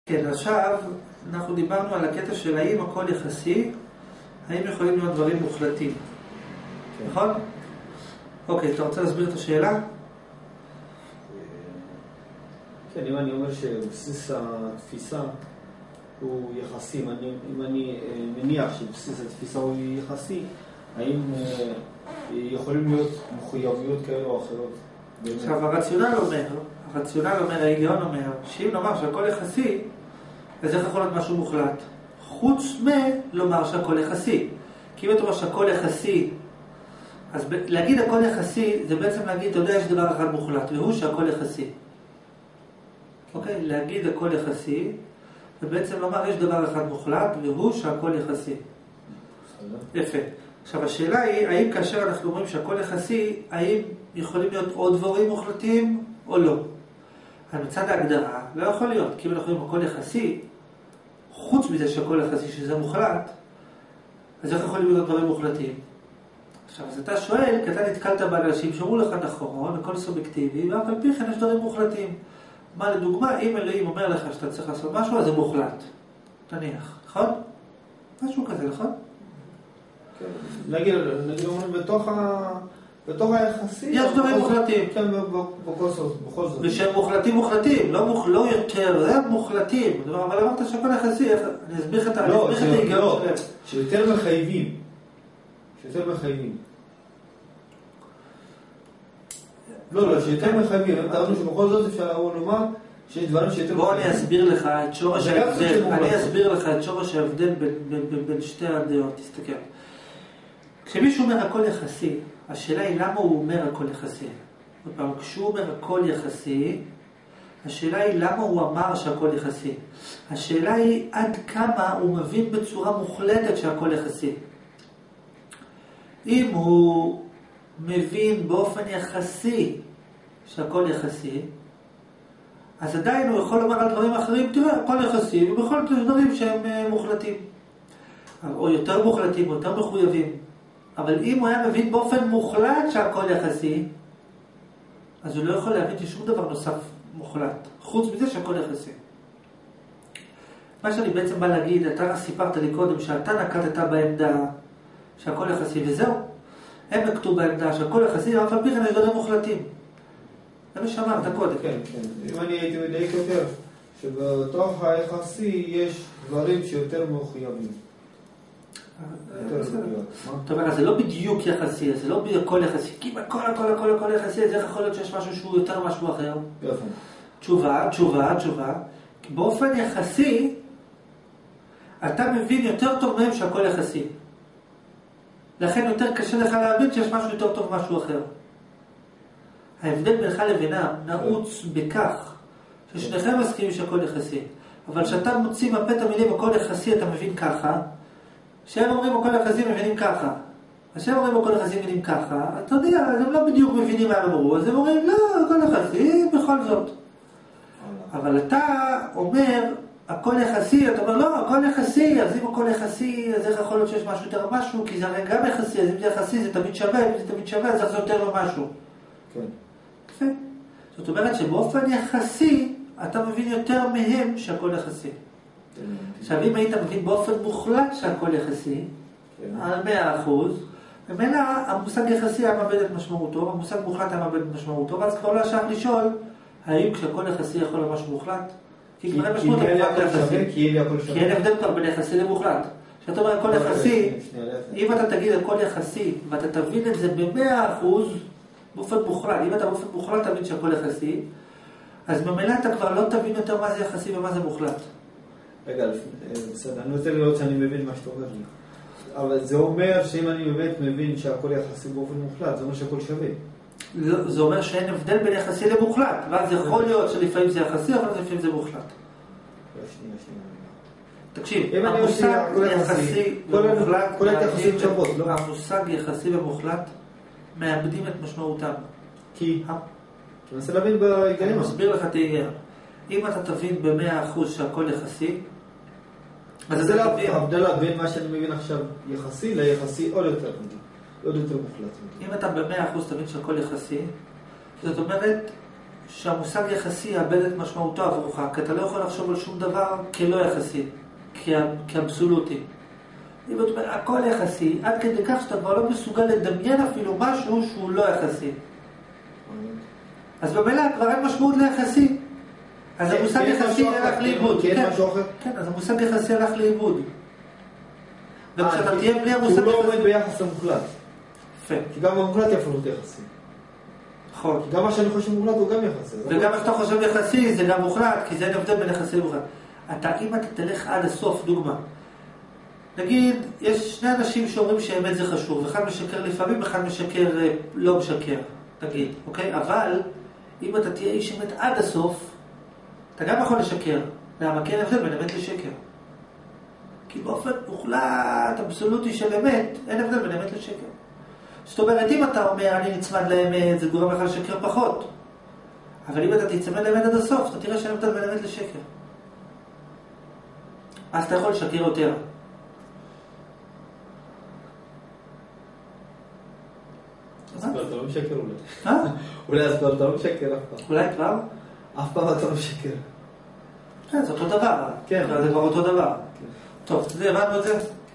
כן, עכשיו אנחנו דיברנו על הקטע של האם הכל יחסי, האם יכולים להיות דברים מוחלטים, נכון? אוקיי, אתה רוצה להסביר את השאלה? כן, אם אני אומר שבסיס התפיסה הוא יחסי, אם אני מניח שבסיס התפיסה הוא יחסי, האם יכולים להיות מחויבויות כאלה או אחרות? עכשיו, הרציונל אומר, ההיגיון אומר, שאם נאמר שהכל יחסי, אז איך יכול להיות משהו מוחלט? חוץ מלומר שהכל יחסי. כי אם אתה אומר שהכל יחסי, אז להגיד הכל יחסי, זה בעצם להגיד, אתה יודע, יש דבר אחד מוחלט, והוא שהכל יחסי. אוקיי? להגיד הכל יחסי, ובעצם לומר, יש דבר אחד מוחלט, והוא שהכל יחסי. יפה. עכשיו, השאלה היא, האם כאשר אנחנו אומרים שהכל יחסי, האם יכולים להיות עוד דברים מוחלטים או לא? אז מצד ההגדרה, לא יכול להיות, כי אם אנחנו אומרים הכל יחסי, חוץ מזה שהכל יחסי, שזה מוחלט, אז איך יכולים להיות דברים מוחלטים? עכשיו, אז אתה שואל, כי אתה נתקלת באנשים שאומרו לך נכון, הכל סובייקטיבי, ואף על פי כן יש דברים מוחלטים. מה לדוגמה, אם אלוהים אומר לך שאתה צריך לעשות משהו, אז זה מוחלט. תניח, נכון? משהו כזה, נכון? נגיד, בתוך היחסי... יש דברים מוחלטים. כן, בכל זאת. ושהם מוחלטים, לא יותר, זה מוחלטים. אבל אמרת שהכל יחסי, אני אסביר לך את ההיגיון שלהם. שיותר מחייבים. שיותר מחייבים. הם טענו שבכל זאת אפשר לומר שיש דברים שיותר מחייבים. בוא אני אסביר לך את שורש ההבדל בין שתי הדעות. תסתכל. כשמישהו אומר הכל יחסי, השאלה היא למה הוא אומר הכל יחסי. כשהוא אומר הכל יחסי, השאלה היא למה הוא אמר שהכל יחסי. השאלה היא עד כמה הוא מבין בצורה מוחלטת שהכל יחסי. אם הוא מבין באופן יחסי שהכל יחסי, אז עדיין הוא יכול לומר על דברים אחרים, תראה, הכל יחסי, ובכל זאת דברים שהם מוחלטים. או יותר מוחלטים, או יותר מחויבים. אבל אם הוא היה מבין באופן מוחלט שהכל יחסי, אז הוא לא יכול להבין ששום דבר נוסף מוחלט, חוץ מזה שהכל יחסי. מה שאני בעצם בא להגיד, אתה סיפרת לי קודם שאתה נקטת בעמדה שהכל יחסי, וזהו. הם נקטו בעמדה שהכל יחסי, אבל פי כן יש דברים מוחלטים. זה מה שאמרת קודם. כן. אם אני הייתי מדייק יותר, שבתוך היחסי יש דברים שיותר מחויבים. זאת אומרת, זה לא בדיוק יחסי, זה לא בדיוק הכל יחסי, כי אם הכל יחסי, אז איך יכול להיות שיש משהו שהוא יותר משהו אחר? תשובה. כי באופן יחסי, אתה מבין יותר טוב מהם שהכל יחסי. לכן יותר קשה לך להבין שיש משהו יותר טוב משהו אחר. ההבדל בינך לבינם נעוץ בכך ששניכם מסכימים שהכל יחסי. אבל כשאתה מוציא מפה את המילים הכל יחסי, אתה מבין ככה. כשהם אומרים הכל יחסי, מבינים ככה. כשהם אומרים הכל יחסי, מבינים ככה. אתה יודע, אז הם לא בדיוק מבינים מה הם אמרו. אז הם אומרים, לא, הכל יחסי, בכל זאת. אבל אתה אומר, הכל יחסי, אתה אומר, לא, הכל יחסי. אז אם הכל יחסי, אז איך יכול להיות שיש משהו יותר משהו? כי זה הרי גם יחסי. אז אם זה יחסי, זה תמיד שווה. אם זה תמיד שווה, אז זה יותר לו משהו. כן. יפה. זאת אומרת שבאופן יחסי, אתה מבין יותר מהם שהכל יחסי. עכשיו, אם היית מבין באופן מוחלט שהכל יחסי, על 100%, ממילא המושג יחסי היה מאבד את משמעותו, המושג מוחלט היה מאבד את משמעותו, ואז כבר לא השאר לשאול, האם כשהכל יחסי יכול להיות משהו מוחלט? כי כבר אין משמעות המוחלט ליחסי. כי אין הבדל כבר בין יחסי למוחלט. כשאתה אומר הכל יחסי, אם אתה תגיד הכל יחסי, ואתה תבין את זה ב100% באופן מוחלט, אם אתה באופן מוחלט תבין שהכל יחסי, אז ממילא אתה כבר לא תבין יותר מה זה יחסי ומה זה מוחלט. רגע, בסדר, אני רוצה לראות שאני מבין מה שאתה אומר לי. אבל זה אומר שאם אני באמת מבין שהכל יחסי באופן מוחלט, זה אומר שהכל שווה. לא, זה אומר שאין הבדל בין יחסי למוחלט. ואז יכול להיות שלפעמים זה יחסי, אבל לפעמים זה מוחלט. שנייה. תקשיב, המושג יחסי ומוחלט, המושג יחסי ומוחלט, מאבדים את משמעותם. כי? אני רוצה להבין בהיגיון. אני מסביר לך תהיה. אם אתה תבין ב100% שהכל יחסי, אז זה ההבדלה בין מה שאני מבין עכשיו יחסי ליחסי עוד יותר מוחלט. אם אתה ב100% תבין שהכל יחסי, זאת אומרת, שהמושג יחסי יאבד את משמעותו עבורך, כי אתה לא יכול לחשוב על שום דבר כלא יחסי, כאבסולוטי. אם אתה אומר, הכל יחסי, עד כדי כך שאתה כבר לא מסוגל לדמיין אפילו משהו שהוא לא יחסי. אז במילא כבר אין משמעות ליחסי. אז המושג יחסי הלך לאיבוד. כן, אז המושג יחסי הלך לאיבוד. וכשאתה תהיה בלי המושג יחסי... הוא לא עומד ביחס למוחלט. יפה. כי גם המוחלט יפה להיות יחסי. נכון. כי גם מה שאני חושב מוחלט הוא גם יחסי. וגם מה שאתה חושב יחסי זה גם מוחלט, כי זה אין הבדל בין יחסי למוחלט. אם אתה תלך עד הסוף, דוגמה. נגיד, יש שני אנשים שאומרים שאמת זה חשוב, אחד משקר לפעמים, אחד משקר לא משקר, נגיד, אוקיי? אבל אם אתה תהיה איש אמת עד הסוף, אתה גם יכול לשקר. למה? כי אין הבדל בין אמת לשקר. כי באופן מוחלט, אבסולוטי של אמת, אין הבדל בין אמת לשקר. זאת אומרת, אם אתה אומר, אני נצמד לאמת, זה גורם לך לשקר פחות. אבל אם אתה תצמד לאמת עד הסוף, אתה תראה שאין הבדל בין אמת לשקר. אז אתה יכול לשקר יותר. אז כבר אתה לא משקר אולי. אולי אז כבר אתה לא משקר אף פעם. אולי כבר? אף פעם אתה לא משקר. כן, זה אותו דבר. כן. זה כבר אותו דבר. טוב, הבנו את זה?